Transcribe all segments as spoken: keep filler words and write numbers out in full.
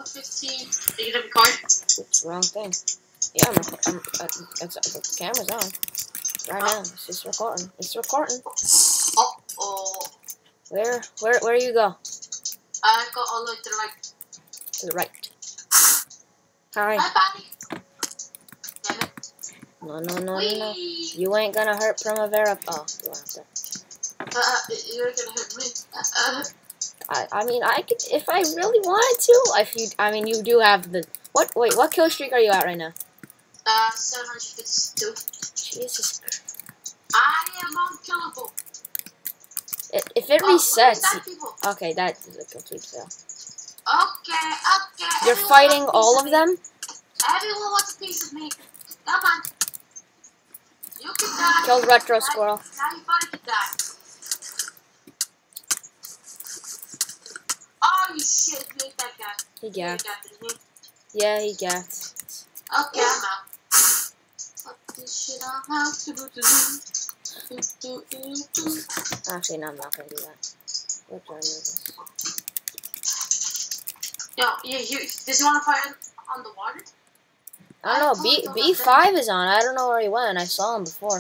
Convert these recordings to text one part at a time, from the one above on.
fifteen. Are you gonna record? It's the wrong thing. Yeah, I'm, I'm, uh, it's, uh, the camera's on. Right oh. now. It's just recording. It's recording. Oh, oh. Where, where, where do you go? I go all the way to the right. To the right. Hi. Hi, buddy. Damn it. No, no, no, Whee! no, no. You ain't gonna hurt Primavera. Oh, you went out there. Uh, you're gonna hurt me. Uh, I, I mean, I could, if I really wanted to. If you, I mean, you do have the, what, wait, what kill streak are you at right now? uh, seven hundred fifty-two. Jesus Christ. I am unkillable. It, if it Oh, resets. that people. Okay, that is a complete fail. Okay, okay. You're Everyone fighting wants a all piece of me. them? Everyone wants a piece of me. Come on. You can die. Killed Retro now, Squirrel. Now you buddy can die. Oh, you shit. You ate that guy. He You ate gapped. that, didn't Yeah, he gapped. you? Okay, I'm out. Fuck this shit, I'm out. Do, do, do, do, do, do, do. Actually, no, I'm not gonna do that. What time is this? Yo, you, you, does he want to fight on the water? I don't know. B B five is on. I don't know where he went. I saw him before.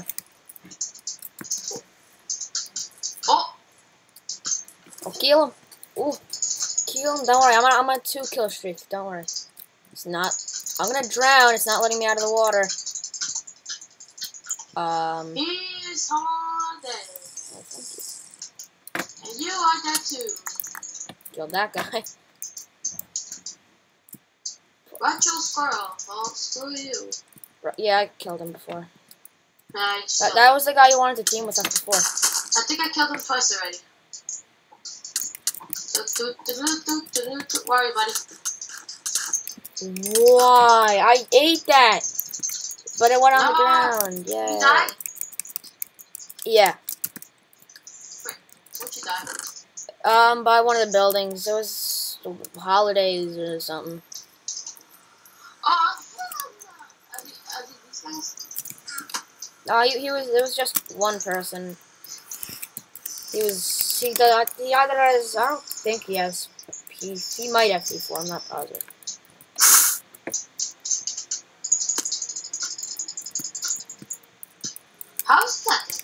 Oh, Oh, kill him. Ooh, kill him. Don't worry. I'm on. I'm on two kill streak. Don't worry. It's not. I'm gonna drown. It's not letting me out of the water. Um. he's haunted. Oh, thank you. And you are dead too. Killed that guy. Retro Squirrel. Well, screw you. Yeah, I killed him before. Nice. That, that was the guy you wanted to team with us before. I think I killed him twice already. Do, do, do, do, do, do, do. Worry, buddy. Why? I ate that, but it went on No. the ground. You Yeah. died? Yeah. Wait, where'd you die? Um, by one of the buildings. It was holidays or something. Oh, are these, are these guys? No, he, he was. It was just one person. He was. He, the, he either has. I don't think he has. He he might have P four. I'm not positive. How's that?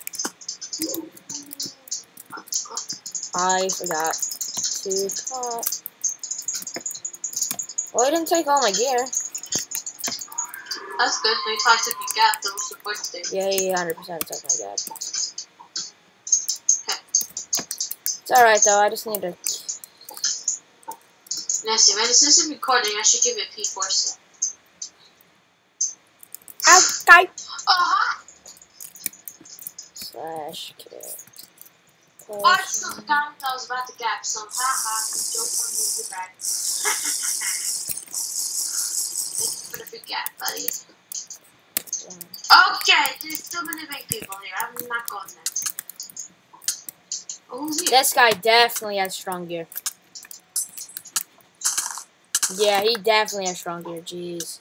I forgot to cut. Well, he didn't take all my gear. That's good. Maybe if I took your gap, that was the first thing. Yeah, he one hundred percent took my gap. Okay. It's alright though. I just need to. Nancy, man, since it's recording, I should give you a P four set. Okay. Oh, hi! Slash kit. Oh, I just took the time I was about to gap, so haha, joke on me, you bad. Thank you for the free gap, buddy. Okay, there's too many big people here. I'm not going there. Oh, who's here? This guy definitely has strong gear. Yeah, he definitely has strong gear. Jeez.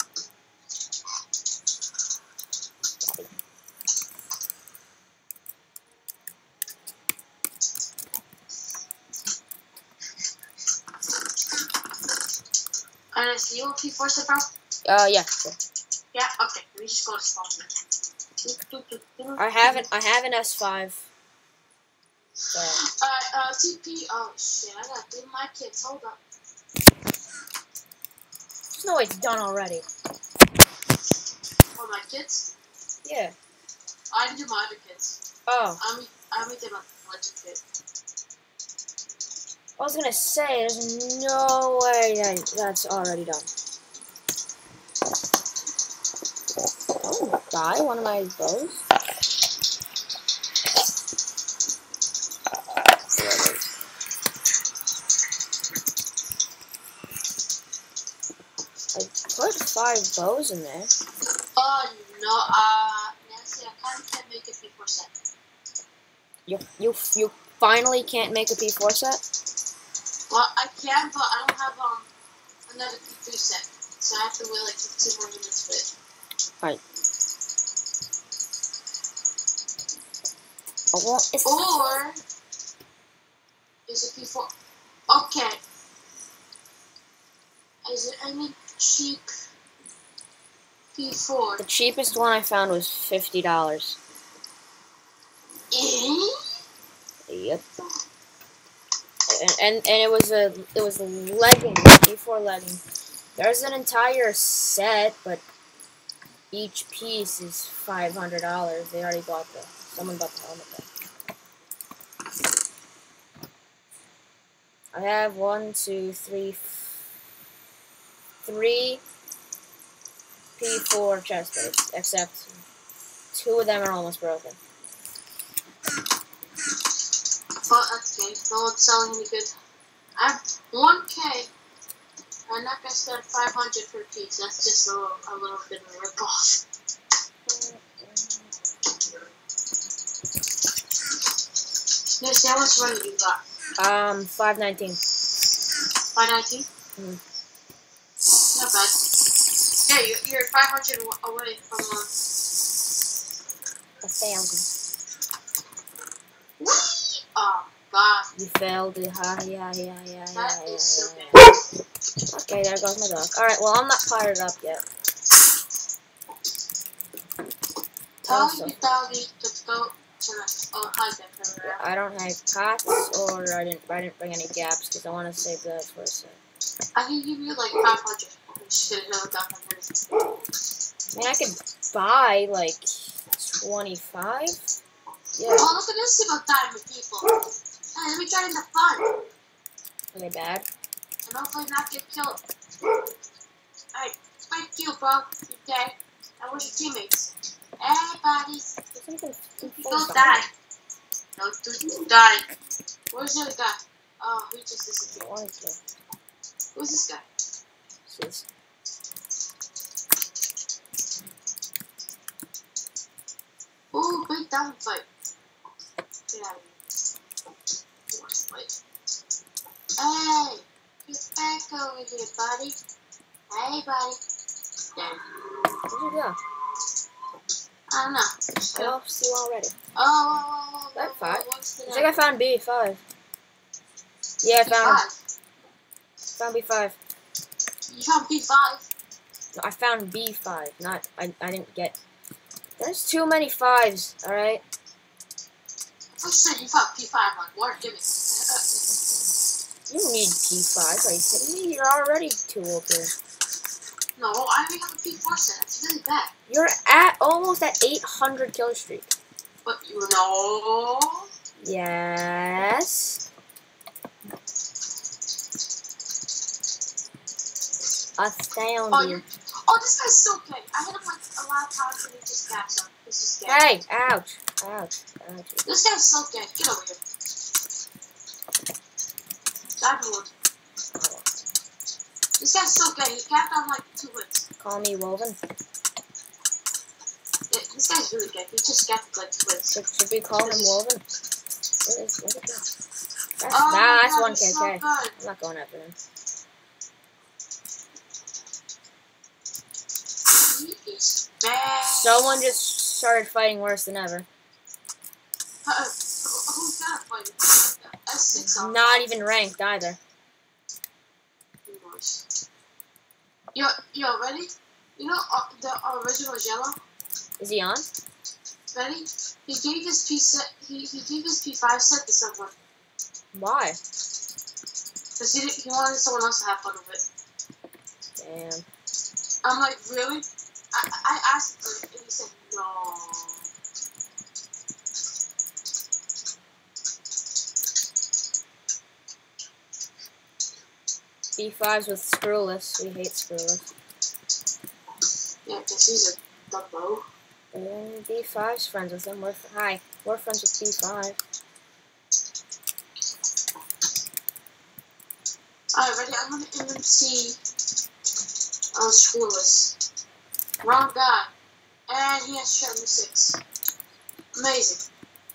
Can I see you a P four set, bro? Uh, yeah. Sure. Yeah, okay. Let me just go to spawn. I have an I have an S five. So. Alright, uh, T P. Oh shit, I gotta do my kids. Hold up. There's no way it's done already. Oh, my kids? Yeah. I didn't do my other kids. Oh. I'm, I'm did my legend kid. I was gonna say, there's no way that that's already done. Oh, die one of my bows. I put five bows in there. Oh no, uh, Nancy, I kinda can't make a P four set. You you you finally can't make a P four set? Well, I can, but I don't have um another P three set, so I have to wait like fifteen more minutes for it. Right. Oh, well, it's Or is it P four? Okay. I is there any cheap P four? The cheapest one I found was fifty dollars. Eh? Yep. And, and and it was a it was a legging, P four legging. There's an entire set, but each piece is five hundred dollars. They already bought the someone bought the helmet though. I have one, two, three, three P four chest plates, except two of them are almost broken. But that's okay. No one's selling any good. I have one K. I'm not gonna spend five hundred per piece. That's just a little, a little bit of a ripoff. Yes, how much money you got? Um, five nineteen. Five nineteen. Mm. Not bad. Yeah, you're, you're five hundred away from uh, A thousand. Whee! Oh God. You failed it. Ha, yeah, yeah, yeah, yeah, That yeah, is so yeah. bad. Okay, there goes my dog. Alright, well, I'm not fired up yet. Tell Also, your doggy to go to the oh, hi there. I don't have pots, or I didn't I didn't bring any gaps, because I want to save that for a sec. I can give you like five hundred. You should have got five hundred. I mean, I could buy, like, twenty-five? Yeah. Oh, look at this single diamond, people. Hey, let me try in the fun. Are they bad? And hopefully not get killed. Alright, thank you, bro. You dead. And where's your teammates? Hey, buddies. Don't die. Don't do die. Where's the other guy? Oh, he just disappeared. Who's this guy? This Ooh, big down fight. Get out of here. Fight. Hey, get back over here, buddy. Hey, buddy. There. Where'd you go? I don't know. I don't see you already. Oh, oh, oh, oh, That five? oh, what's the I think I found B five. Yeah, I found five. found B five. You found B five? No, I found B five. Not I. I didn't get. There's too many fives. All right. I said you found P five on War. Give me. You don't need P five. Are you kidding me? You're already too O P. No, I already have a P four set. That's really bad. You're at almost at eight hundred kill streak. But you know. Yes. I found Oh, you. you're, oh, this guy's so good. I hit him like a lot of times and he just gaps up. This is good. Hey! Ouch! Ouch! Ouch! This guy's so good. Get over here. Diamond wood. This guy's so good. He capped on like two hits. Call me Woven. Yeah, this guy's really good. He just gapped like two hits. Should, should we call him Woven? Where is? Where'd it go? That's, Oh, nah, my that's God, one he's K K. so good. I'm not going after him. He is bad. Someone just started fighting worse than ever. Uh, who's that fighting? S six on. Not even ranked either. Yo, yo, ready? You know uh, the original Jello? Is he on? Ready? He gave his P set. He, he gave his P five set to someone Why? because he, he wanted someone else to have fun with it. Damn. I'm like, really? I I asked him and he said no. B fives with screwless. We hate screwless. Yeah, because he's a dumbo. And B five's friends with him. We're hi. We're friends with B five. Alright, ready? I'm gonna M M C uh, Screwless. Wrong guy. And he has seventy-six. Amazing.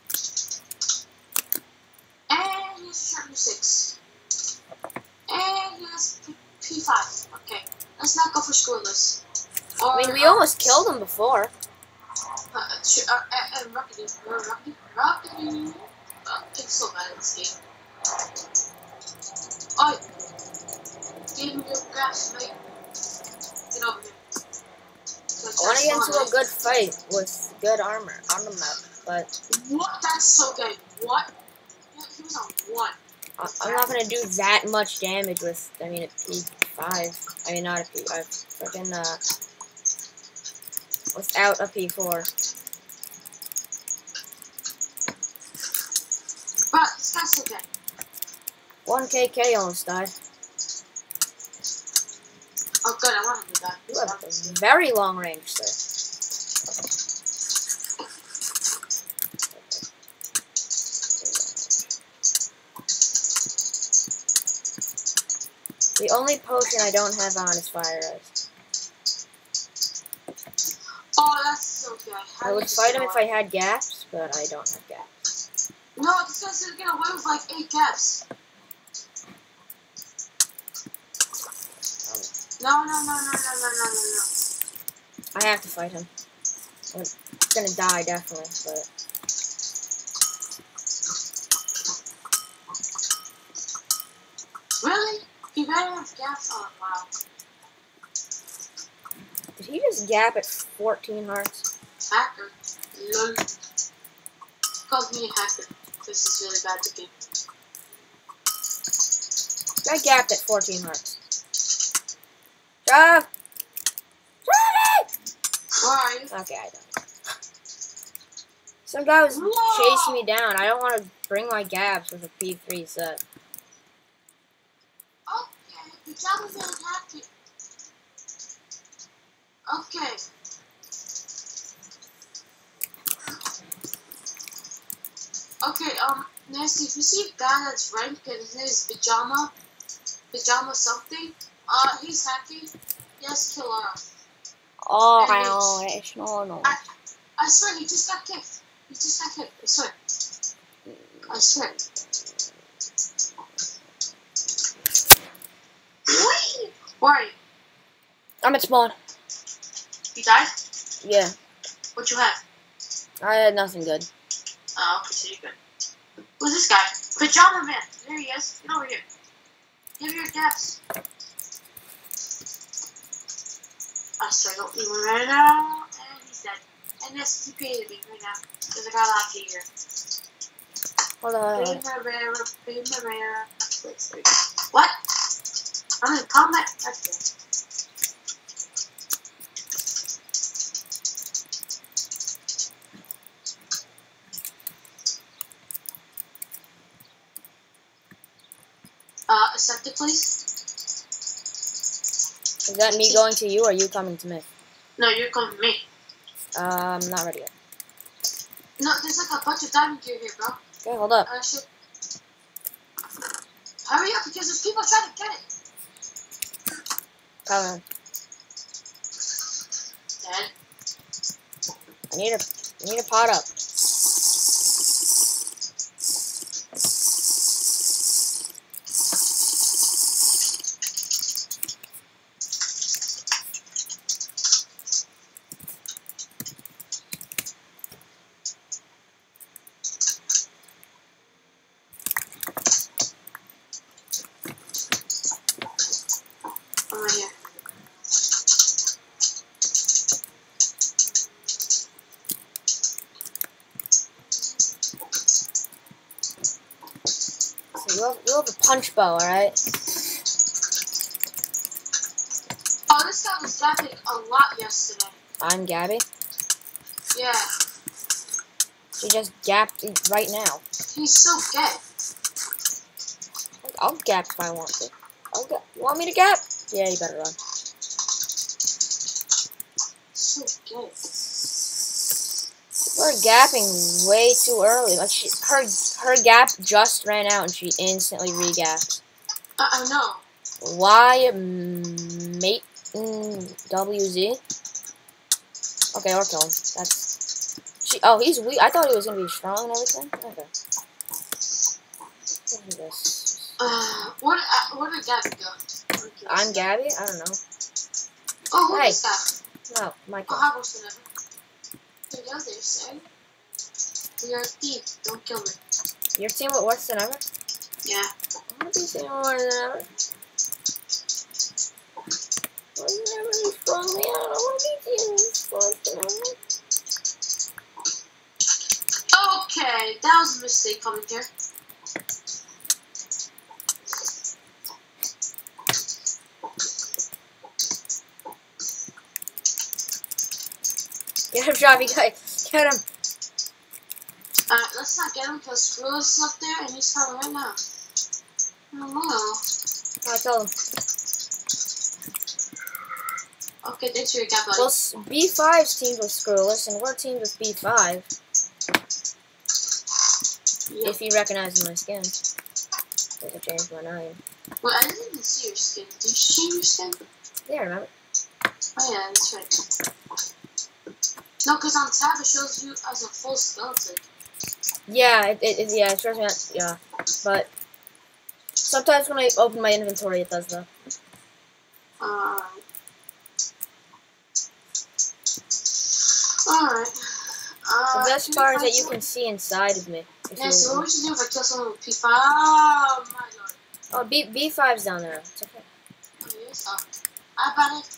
And he has seventy-six. And he has P five. Okay. Let's not go for Screwless. Or, I mean, we uh, almost killed him before. Uh, uh, uh, uh, Rockety. Uh, Rockety. Rockety. Uh, it's so bad in this game. Oh, Give me your gas, mate. Get over here. I want to get into a good fight with good armor on the map, but... What? That's so good. What? He was on one. I I'm not going to do that much damage with, I mean, a P five. I mean, not a P five. Freaking, uh... without a P four. Bro, this guy's so good. one K K almost died. Oh, good. I want him to die. You have a very long range, sir. The only potion I don't have on is Fire Ice. Oh, that's so good. How I would fight him if I had gaps, but I don't have gaps. No, this guy's gonna get away with like eight gaps. No, no, no, no, no, no, no, no, no. I have to fight him. I'm gonna die, definitely, but... Really? He better have gaps? Oh, wow. Did he just gap at fourteen hearts? Hacker. Lol. Calls me a hacker. This is really bad to be. I gapped at fourteen hearts. Drive! Drive! Where are you? Okay, I don't. Some guy was Whoa! chasing me down. I don't want to bring my gaps with a P three set. Okay, the job is gonna have to. Okay. Okay, um, Nancy, if you see a guy that's ranked and his name is Pajama, Pajama something, uh, he's happy. He has to kill us. Oh, And it's no, no. I, I swear, he just got kicked. He just got kicked. I swear. I swear. Where are you? I'm at spawn. You died? Yeah, What you have? I had nothing good. Oh, okay, so you're good. Who's this guy? Pajama Man. There he is. Get over here. Give me your gaps. I swear, don't leave him right now. And he's dead. And this is T P to me right now. Because I got lucky here. Hold on. Primavera, Primavera. Wait, wait. What? I'm in combat. That's good. Uh, accept it, please. Is that me going to you or you coming to me? No, you're coming to me. Um, not ready yet. No, there's like a bunch of diamond gear here, bro. Okay, hold up. Uh, shit. Hurry up, because there's people trying to get it. Coming. Dead. I need a, I need a pot up. I'm right here. So you have, you have a punch bow, alright? Oh, this guy was gapping a lot yesterday. I'm Gabby. Yeah, She just gapped right now. he's so gay. I'll gap if I want to. I'll gap. You want me to gap? Yeah, you better run. So gay. We're gapping way too early. Like she, her, her gap just ran out and she instantly re-gapped. I, I know. Why, mate? Mm, W Z. Okay, or kill him. That's. She. Oh, he's weak. I thought he was gonna be strong and everything. Okay. What is this? Uh, where, uh, where did Gabby go? I'm Gabby. I don't know. Oh, who Hey. is that? No, Michael. Oh, how was it ever? There you go, there, sir. You're a thief. Don't kill me. Your team with worse than ever? Yeah. I want to be team with worse than ever. stay coming here. Get him, Javi, guys. Get him. Alright, let's not get him because Skrill is up there and he's coming right now. I don't know. I told him. Okay, thanks for your guy, buddy. Well, B five's teamed with Screwless, and we're teamed with B five. Yep. If he recognizes my skin. Because I changed my name. Well, I didn't even see your skin. Did you change your skin? Yeah, remember? Oh, yeah, that's right. No, because on tab it shows you as a full skeleton. Yeah, it, it, it yeah, it shows me that, yeah. But sometimes when I open my inventory, it does that. Um. Alright. Uh, the best part is that you can see inside of me. Yeah, so what would you do if I kill someone with P five? Oh, my lord. Oh, B, B5's down there. It's okay. Oh, yes? Oh. I got it.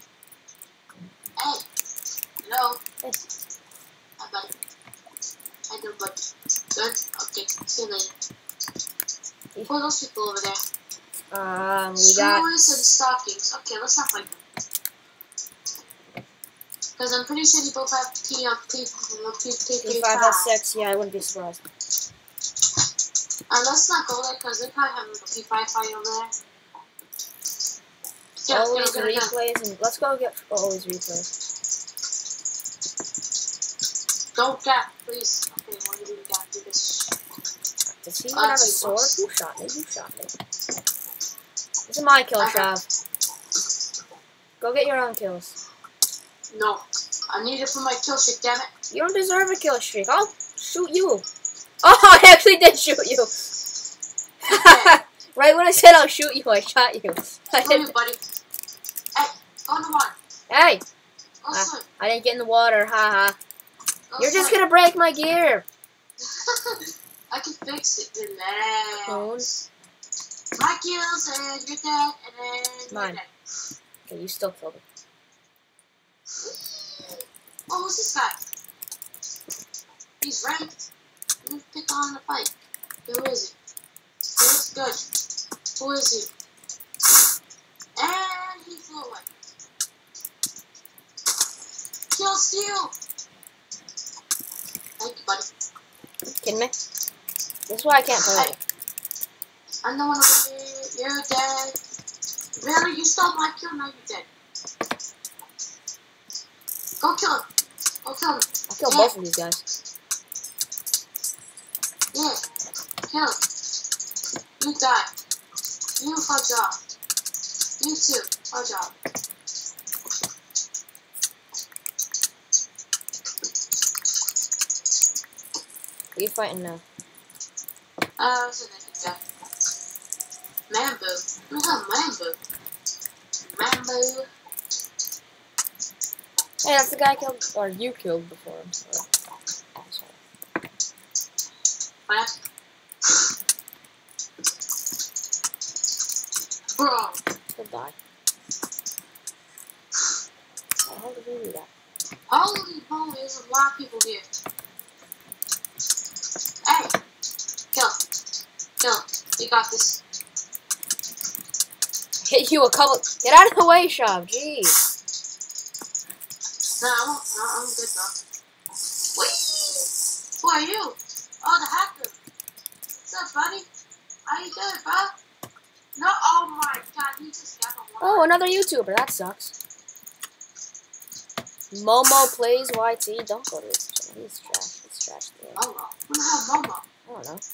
Hey. Hello. Hey. I got it. I do, but good. Okay, see you later. Who are those people over there? Um, we got... Screws and stockings. Okay, let's not fight them. Because I'm pretty sure you both have P of P P five has six, yeah, I wouldn't be surprised. Uh, let's not go there because they probably have like a P five fight over there. Yeah, always go, go, go, replays, go. And let's go get always replays. Don't gap, please. Okay, what do we got? Do this. Does he even uh, have a sword? Who shot me? You shot me. This is my kill, Shav. Go get your own kills. No, I need it for my kill streak, damn it. You don't deserve a kill streak. I'll shoot you. Oh, I actually did shoot you. Okay. Right when I said I'll shoot you, I shot you. I Come here, buddy. Hey, go in the water. Hey. Go uh, swim. I didn't get in the water, haha. Go You're swim. just gonna break my gear. I can fix it. Relax. My kills, and you're dead, and then Mine. you're dead. Okay, you still killed him. Oh, who's this guy? He's ranked. I'm gonna pick on the fight. Who is he? He looks good. Who is he? And he flew away. Kill steal! Thank you, buddy. Kidding me? This is why I can't play it. I'm the one over here. You're dead. Really? You stole my kill? Now you're dead. Go kill him. Go kill him. I'll kill yeah. both of these guys. Yeah. Kill him. You die. You fudge off. You too. Fudge off. Who are you fighting now? Uh, what's the next guy? Mambo. Who's that Mambo? Mambo. Hey, that's the guy I killed, or you killed before him. So. Oh, sorry. What? Bro. Goodbye. How did we do that? Holy moly, there's a lot of people here. Hey! Kill him. Kill him. You got this. Hit you a couple. Get out of the way, Shav. Jeez. No, I won't. No, I'm good, bro. Whee! Who are you? Oh, the hacker. What's up, buddy? How you doing, bro? No, oh my god, he just got a one. Oh, another YouTuber. That sucks. Momo plays Y T. Don't go to his channel. He's trash. He's trash. There. Momo. Who the hell Momo? I don't know.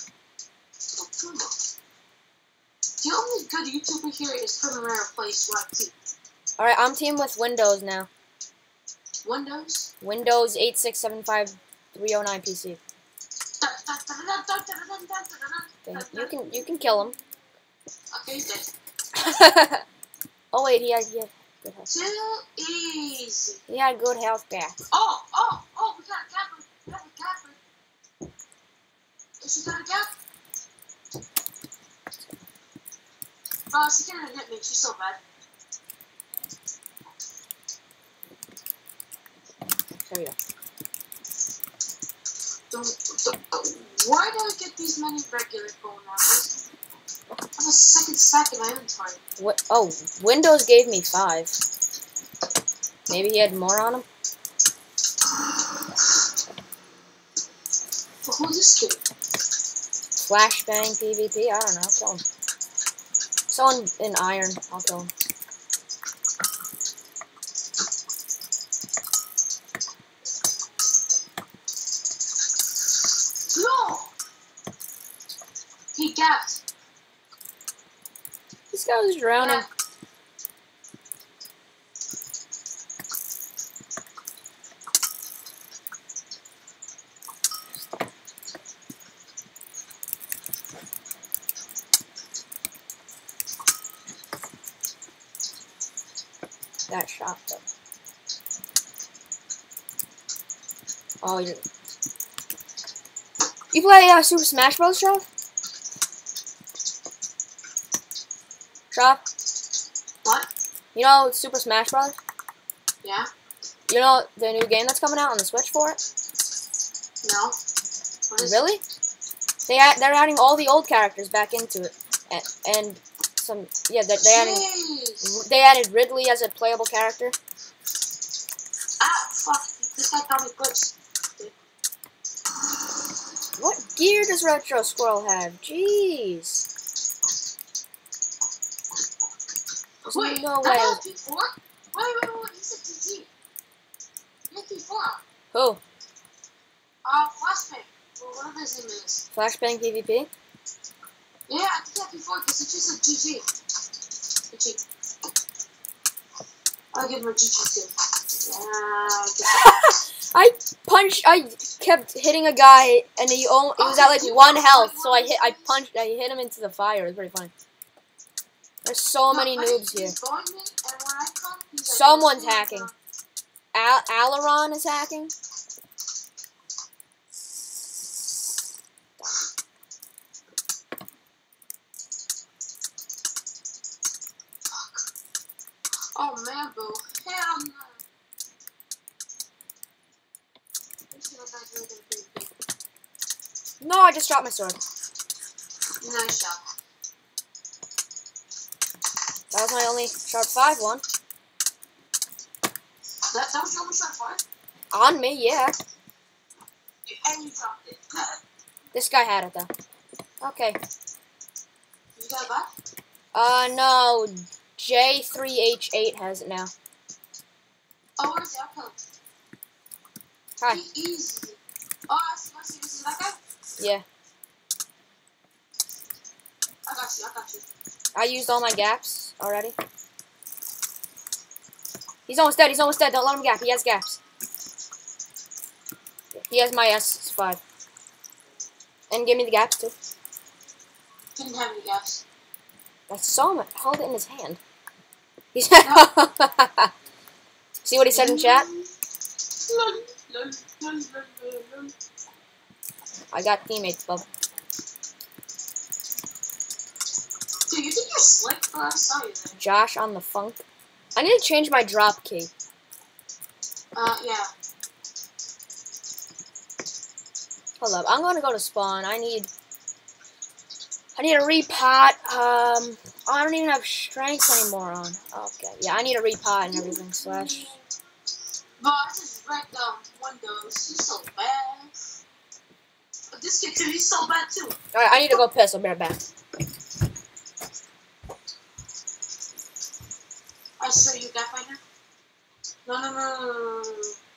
Momo. The only good YouTuber here is Primavera Plays Y T. Alright, I'm team with Windows now. Windows? Windows eight six seven five three oh nine P C. Okay, you can you can kill him. Okay, he's dead. Oh wait, he had yeah, good health. Too easy. He had good health back. Oh, oh, oh, we got a capper. We got a capper. Is she got a gap? Oh, she can't hit me. She's so bad. There we go. the, the, where do I get these many regular phone numbers? I have a second stack in my inventory. What? Oh, Windows gave me five. Maybe he had more on him. But who's this kid? Flashbang PvP. I don't know. I'll kill him. Someone in iron. I'll kill him. No! He gapped. This guy was drowning. Yeah. Got shot though. Oh, you You play uh, Super Smash Bros. Shop? Shop? What? You know Super Smash Bros? Yeah? You know the new game that's coming out on the Switch for it? No. What is Really? They add, they're adding all the old characters back into it, and, and some yeah they they added Jeez. they added Ridley as a playable character. Ah, fuck. This guy got me glitched. What gear does Retro Squirrel have? Jeez. There's Wait, no I way. got P four? Wait, wait, wait, he's a G G. You have P four. Who? Uh, Flashbang. Well, whatever his name is. Flashbang PvP? Yeah, I think I have P four because it's just a G G. G G. I'll give him a G G too. Uh, I punched. I kept hitting a guy, and he only he was at like one health. So I hit. I punched. I hit him into the fire. It was pretty funny. There's so many noobs here. Someone's hacking. Al Alaron is hacking. Oh man, boo. Hell no. No, I just dropped my sword. Nice shot. That was my only sharp five one. That, that was your only shot five? On me, yeah. And you dropped it. This guy had it though. Okay. You got it back? Uh, no. J three H eight has it now. Oh, where's the outcome? Hi. Easy. Oh, I see, I see. This is that guy? Yeah. I got you, I got you. I used all my gaps already. He's almost dead, he's almost dead. Don't let him gap. He has gaps. He has my S five. And give me the gaps too. Didn't have any gaps. I saw him hold it in his hand. He's No. See what he said in chat? I got teammates, bub. Dude, you think you're slick, bro? I saw you there. Josh on the funk. I need to change my drop key. Uh, yeah. Hold up, I'm gonna go to spawn. I need I need a repot. Um I don't even have strength anymore on. Okay, yeah, I need a repot and everything. Slash. Bro, I just wrecked um Windows. He's so bad. But this kid too, he's so bad too. Alright, I need to go piss. I'll be right back. I saw you, Gap Fighter. No, no, no, no, no, no.